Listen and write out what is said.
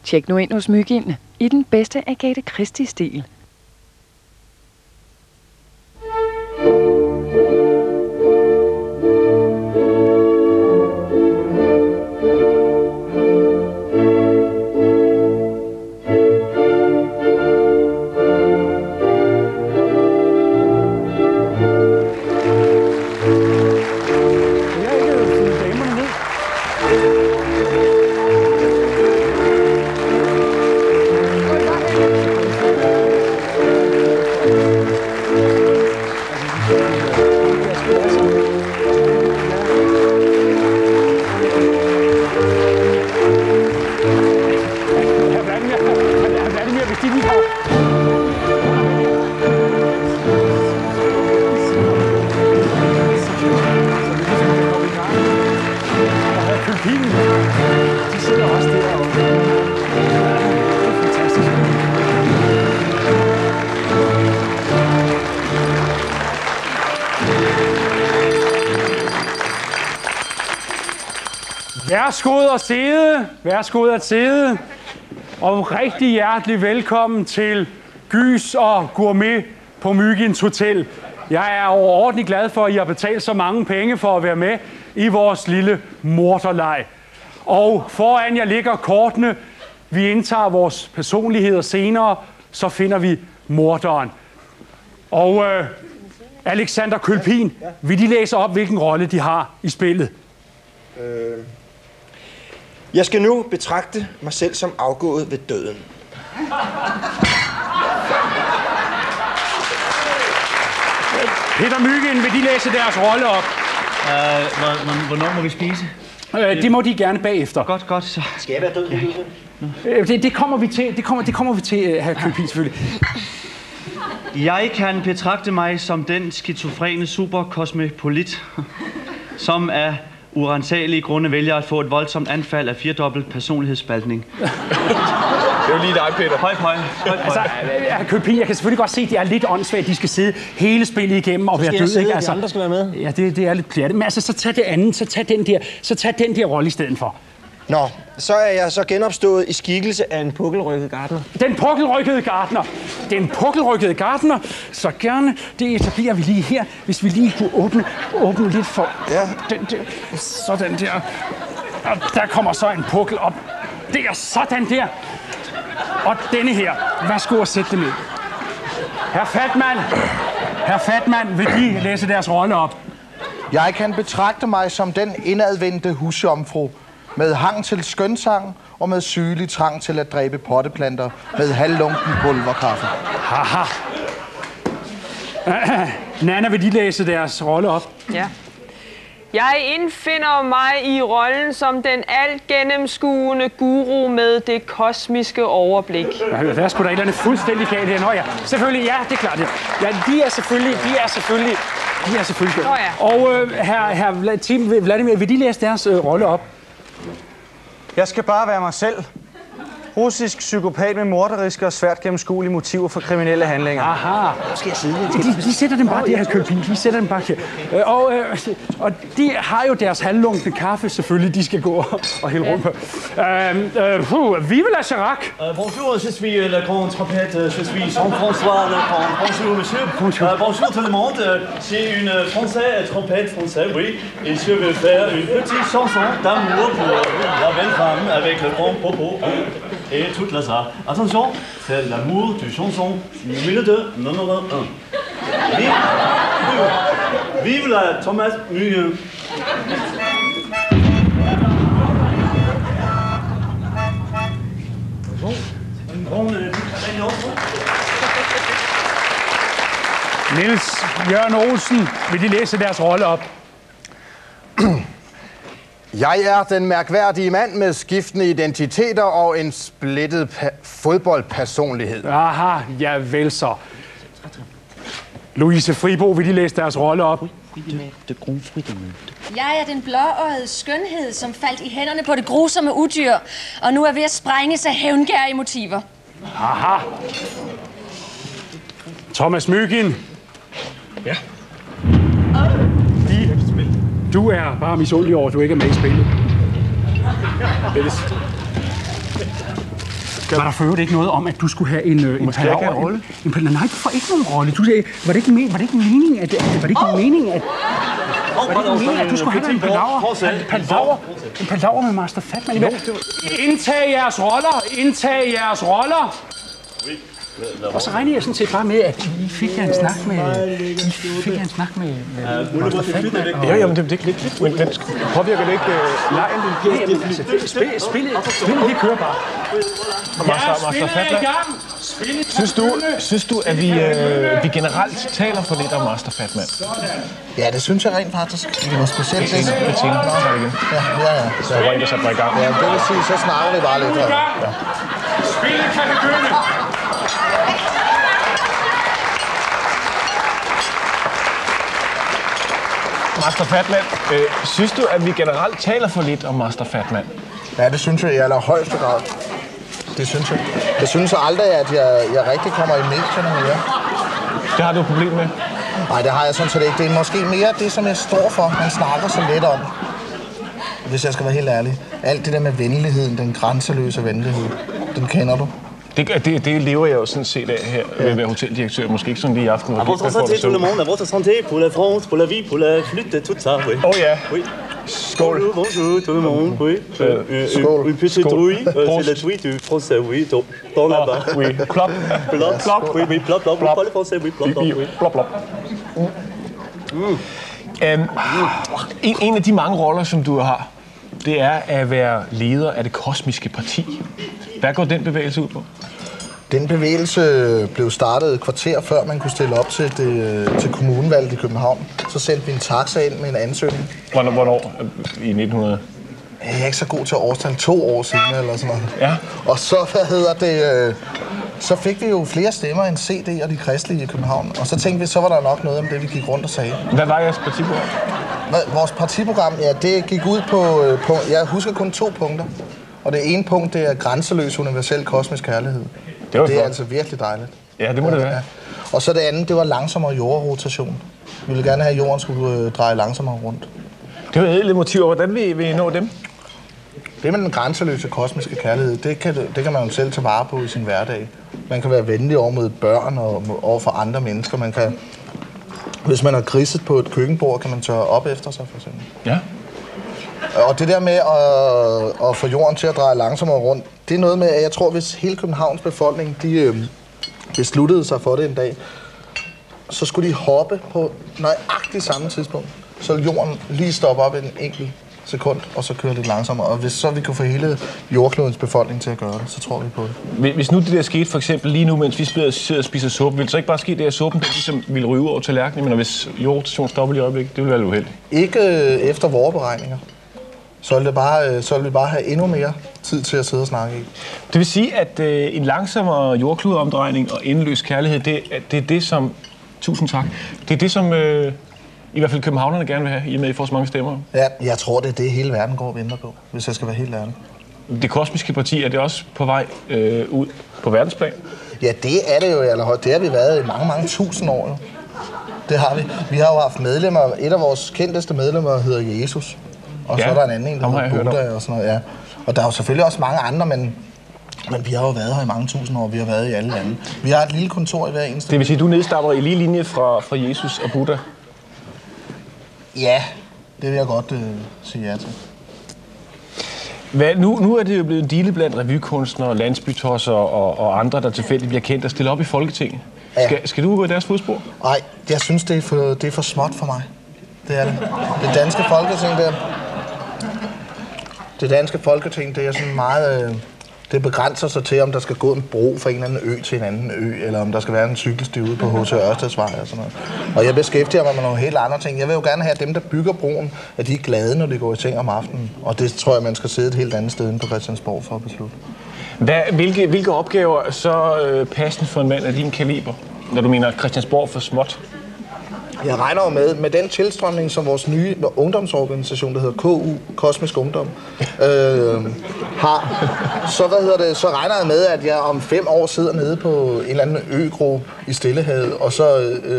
Tjek nu ind hos Mygind i den bedste Agathe Christie-stil. Værsgo at sidde, og rigtig hjertelig velkommen til Gys og Gourmet på Myginds Hotel. Jeg er overordentlig glad for, at I har betalt så mange penge for at være med i vores lille morderleg. Og foran jer ligger kortene. Vi indtager vores personligheder senere, så finder vi morderen. Og Alexander Kølpin, vil de læse op, hvilken rolle de har i spillet? Jeg skal nu betragte mig selv som afgået ved døden. Peter Mygind, vil de læse deres rolle op? Hvornår må vi spise? Det må de gerne bagefter. Godt, så. Skal jeg være død? Det kommer vi til. Det kommer vi til, hr. Kølpin, selvfølgelig. Jeg kan betragte mig som den skizofrene superkosmopolit, som af urensagelige grunde vælger at få et voldsomt anfald af 4-dobbelt personlighedsspaltning. Det er jo lige dig, Peter. Høj. Altså, Kølpin, jeg kan selvfølgelig godt se, at det er lidt åndssvagt, at de skal sidde hele spillet igennem og være døde, ikke? Altså, de andre skal være med. Ja, det er lidt pjattet. Men altså, så tag det andet, så tag den der rolle i stedet for. Nå, så er jeg så genopstået i skikkelse af en pukkelrykket gartner. Den pukkelrykkede gartner, så gerne, det etablerer vi lige her, hvis vi lige kunne åbne lidt for den der, sådan der. Og der kommer så en pukkel op. Det er sådan der. Og denne her, værsgo at sætte dem ned. Herr Fatman, vil de læse deres rolle op? Jeg kan betragte mig som den indadvendte husjomfru, med hang til skønsang og med sygelig trang til at dræbe potteplanter med halvlunken pulverkaffe. Haha. Nana, vil de læse deres rolle op? Ja. Jeg indfinder mig i rollen som den alt gennemskuende guru med det kosmiske overblik. Der er sgu da et eller andet fuldstændig galt her. Nå ja, selvfølgelig, ja, det er klart. Ja, de er selvfølgelig. Nå ja. Og herr Tim Vladimir, vil de læse deres rolle op? Jeg skal bare være mig selv. Russisk psykopat med morderiske og svært gennemskuelige motiver for kriminelle handlinger. Aha. Skal jeg sidde? De sætter dem bare der, herr Kølpin. De sætter dem bare her. Og de har jo deres halvlunkne kaffe, selvfølgelig, de skal gå og hælde rundt på. Vive la Chirac! Bonjour, je suis la grande trompette, je suis Jean-François le Grand. Bonjour, monsieur. Bonjour tout le monde. C'est une trompette française, oui. Et je vais faire une petite chanson d'amour pour la belle femme avec le grand popo. Et toute la salle. Attention, c'est l'amour du chanson numéro 2, numéro 1. Vive la Thomas Mygind. Niels Jørgen Olsen, vil de læse deres rolle op? Jeg er den mærkværdige mand med skiftende identiteter og en splittet fodboldpersonlighed. Aha, ja vel så. Louise Fribo, vil de læse deres rolle op? Jeg er den blåøjede skønhed, som faldt i hænderne på det grusomme udyr, og nu er ved at sprænges af hævngærige motiver. Aha. Thomas Mygind. Ja. Du er bare misundelig over, at du ikke er med i spillet. Var der for øvrigt ikke noget om, at du skulle have en jeg ikke have en rolle? Nej, du får ikke nogen rolle. Du sagde, var det ikke meningen, at du skulle have en palaver med Master Fatman? Indtag jeres roller! Og så regner jeg sådan set bare med, at I fik en snak med Master Fatman. Ja, jamen det er lidt, men den påvirker det ikke lejen? Spillet, det kører bare. Master Fatman. Synes du, at vi generelt taler for lidt om Master Fatman? Ja, det synes jeg rent faktisk. Det var specielt det. Ja. Så jeg var en, der satte mig i gang. Ja, det vil sige, så snakker vi bare lidt her. Ja. Spillet kan begynde! Master Fatman, synes du, at vi generelt taler for lidt om Master Fatman? Ja, det synes jeg i allerhøjeste grad. Det synes jeg. Jeg synes aldrig, at jeg rigtig kommer i medierne mere. Det har du et problem med? Nej, det har jeg sådan set ikke. Det er måske mere det, som jeg står for. Man snakker så lidt om. Hvis jeg skal være helt ærlig. Alt det der med venligheden, den grænseløse venlighed, den kender du. Det lever jeg jo sådan set af her ved at være hoteldirektør. Måske ikke sådan lige i aften. À votre santé, tout le monde. À votre santé, pour la France, pour la vie, pour la flûte, tout ça, oui. Oh ja. Oui. Skål. Bonjour, tout le monde, oui. Skål. Une petite rouille, c'est la truie du français, oui. Dans là-bas. Oui. Plop. Plop, oui, plop, plop. Vous parlez français, oui, plop, plop, oui. Plop, plop. En af de mange roller, som du har, det er at være leder af det kosmiske parti. Hvad går den bevægelse ud på? Den bevægelse blev startet et kvarter før man kunne stille op til kommunevalget i København. Så sendte vi en taxa ind med en ansøgning. Hvornår? I 1900? Jeg er ikke så god til årstal. 2 år siden eller sådan noget. Ja. Og så, så fik vi jo flere stemmer end CD og de kristelige i København. Og så tænkte vi, så var der nok noget om det, vi gik rundt og sagde. Hvad var jeres partiprogram? Vores partiprogram, ja, det gik ud på jeg husker kun 2 punkter. Og det ene punkt, det er grænseløs universel kosmisk kærlighed. Det er altså virkelig dejligt. Ja, det må det være. Ja. Og så det andet, det var langsommere jordrotation. Vi ville gerne have, at jorden skulle dreje langsommere rundt. Det var ædle motiver. Hvordan vil I nå dem? Det med den grænseløse kosmiske kærlighed, det kan man jo selv tage vare på i sin hverdag. Man kan være venlig over mod børn og over for andre mennesker. Man kan, hvis man har griset på et køkkenbord, kan man tørre op efter sig, for eksempel. Ja. Og det der med at få jorden til at dreje langsommere rundt, det er noget med, at jeg tror, hvis hele Københavns befolkning, de besluttede sig for det en dag, så skulle de hoppe på nøjagtigt samme tidspunkt. Så jorden lige stoppe op en enkelt sekund, og så køre lidt langsommere. Og hvis så vi kunne få hele jordklodens befolkning til at gøre det, så tror vi på det. Hvis nu det der skete for eksempel lige nu, mens vi sidder og spiser suppe, ville det så ikke bare ske det, at suppen ligesom ville ryge over tallerkenen, men hvis jordrotation stopper lige i øjeblikket, det ville være uheldigt? Ikke efter vores beregninger. Så vil vi bare have endnu mere tid til at sidde og snakke i. Det vil sige, at en langsommere jordklodeomdrejning og endeløs kærlighed, det er det, som... Tusind tak. Det er det, som i hvert fald københavnerne gerne vil have, i og med, at I får så mange stemmer. Ja, jeg tror, det er det, hele verden går og venter på, hvis jeg skal være helt ærlig. Det kosmiske parti, er det også på vej ud på verdensplan? Ja, det er det jo i allerhøjde. Det har vi været i mange, mange tusind år. Jo. Det har vi. Vi har jo haft medlemmer. Et af vores kendteste medlemmer hedder Jesus. Og så er der en anden, der hedder Buddha og sådan noget. Ja. Og der er jo selvfølgelig også mange andre, men vi har jo været her i mange tusind år. Vi har været i alle lande. Vi har et lille kontor i hver eneste. Det vil sige, at du nedstammer i lige linje fra Jesus og Buddha? Ja, det vil jeg godt sige ja til. Nu er det jo blevet en deal blandt revykunstnere, landsbytosser og andre, der tilfældigt bliver kendt og stille op i Folketinget. Ja. Skal du gå i deres fodspor? Nej, jeg synes, det er for småt for mig. Det er det. Det danske Folketing, det danske Folketing, det er sådan meget... Det begrænser sig til, om der skal gå en bro fra en eller anden ø til en anden ø, eller om der skal være en cykelsti ude på H.C. Ørstedsvej og sådan noget. Og jeg beskæftiger mig med nogle helt andre ting. Jeg vil jo gerne have, at dem, der bygger broen, at de er glade, når de går i seng om aftenen. Og det tror jeg, man skal sidde et helt andet sted inde på Christiansborg for at beslutte. Hvilke opgaver er så passende for en mand af din kaliber, når du mener Christiansborg for småt? Jeg regner jo med den tilstrømning, som vores nye ungdomsorganisation, der hedder KU, Kosmisk Ungdom, har. Så regner jeg med, at jeg om 5 år sidder nede på en eller anden øgruppe i Stillehavet, og så